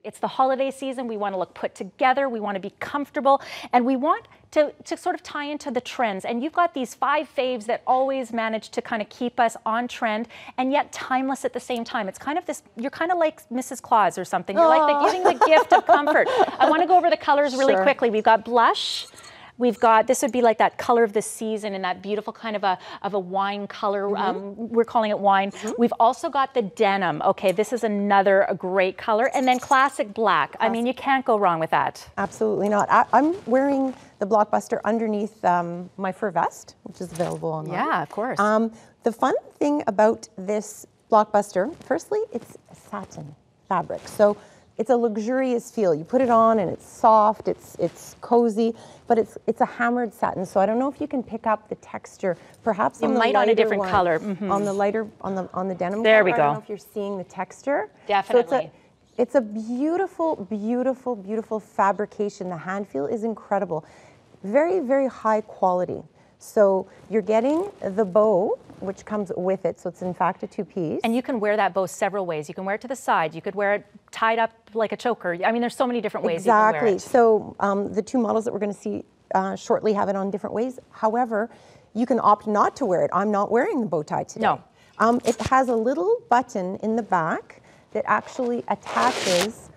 It's the holiday season. We want to look put together. We want to be comfortable, and we want to sort of tie into the trends. And you've got these 5 faves that always manage to kind of keep us on trend and yet timeless at the same time. It's kind of this, you're kind of like Mrs. Claus or something. You're like giving the gift of comfort. I want to go over the colors really quickly. We've got blush. We've got, this would be like that color of the season and that beautiful kind of a wine color. We're calling it wine. We've also got the denim. Okay, this is another great color. And then classic black. I mean, you can't go wrong with that. Absolutely not. I'm wearing the Blockbuster underneath my fur vest, which is available online. Yeah, of course. The fun thing about this Blockbuster, firstly, it's satin fabric. So it's a luxurious feel. You put it on and it's soft, it's cozy, but it's a hammered satin. So I don't know if you can pick up the texture, perhaps you on the might on a different color. On the lighter, on the denim. There we I go. don't know if you're seeing the texture. Definitely. So it's a beautiful, beautiful, beautiful fabrication. The hand feel is incredible. Very, very high quality. So you're getting the bow, which comes with it. So it's in fact a 2-piece. And you can wear that bow several ways. You can wear it to the side. You could wear it tied up like a choker. I mean, there's so many different ways you can wear it. So the 2 models that we're going to see shortly have it on different ways. However, you can opt not to wear it. I'm not wearing the bow tie today. No. It has a little button in the back that actually attaches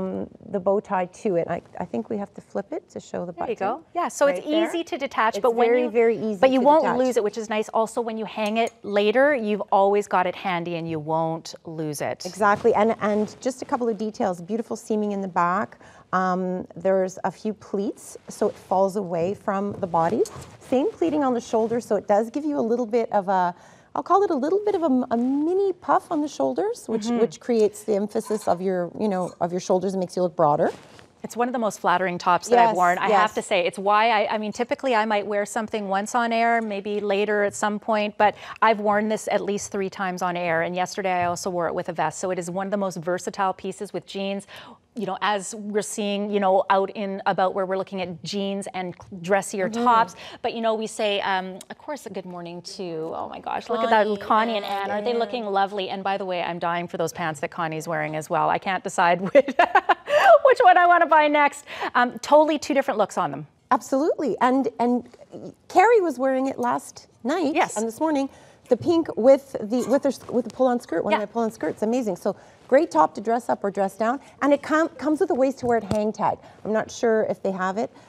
the bow tie to it. I think we have to flip it to show the button. There you go. Yeah, so it's easy to detach, but when very easy. But you won't lose it, which is nice. Also, when you hang it later, you've always got it handy, and you won't lose it. Exactly. And just a couple of details. Beautiful seaming in the back. There's a few pleats, so it falls away from the body. Same pleating on the shoulder, so it does give you a little bit of a, I'll call it a little bit of a mini puff on the shoulders, which creates the emphasis of your, of your shoulders and makes you look broader. It's one of the most flattering tops that I've worn. I have to say, it's why I mean, typically I might wear something once on air, maybe later at some point, but I've worn this at least 3 times on air. And yesterday I also wore it with a vest. So it is one of the most versatile pieces with jeans. As we're seeing, out in about where we're looking at jeans and dressier tops. But, we say, of course, a good morning to, oh my gosh, look at that, Connie and Anne. Aren't they looking lovely? And by the way, I'm dying for those pants that Connie's wearing as well. I can't decide which one I want to buy next. Totally 2 different looks on them. Absolutely. And Carrie was wearing it last night. Yes. And this morning. The pink with the pull-on skirt, one of my pull-on skirts, amazing. So great top to dress up or dress down, and it comes with a ways to wear it hang tag. I'm not sure if they have it,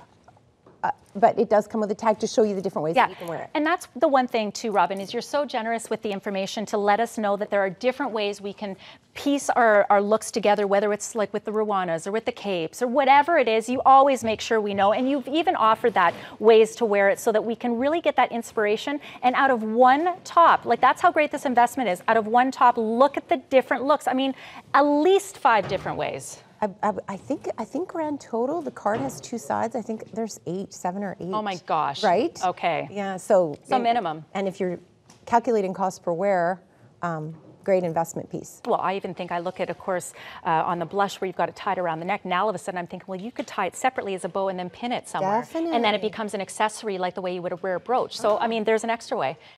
but it does come with a tag to show you the different ways that you can wear it. And that's the one thing too, Robin, is you're so generous with the information to let us know that there are different ways we can piece our looks together, whether it's like with the Ruanas or with the capes or whatever it is. You always make sure we know, and you've even offered that ways to wear it so that we can really get that inspiration. And out of one top, like that's how great this investment is. Out of one top, look at the different looks. I mean, at least 5 different ways. I think grand total, the card has 2 sides. I think there's 7 or 8. Oh my gosh. Right? Okay. Yeah, so minimum. And if you're calculating cost per wear, great investment piece. Well, I even think I look at, of course, on the blush where you've got it tied around the neck. Now all of a sudden I'm thinking, well, you could tie it separately as a bow and then pin it somewhere. Definitely. And then it becomes an accessory like the way you would wear a brooch. So, I mean, there's an extra way.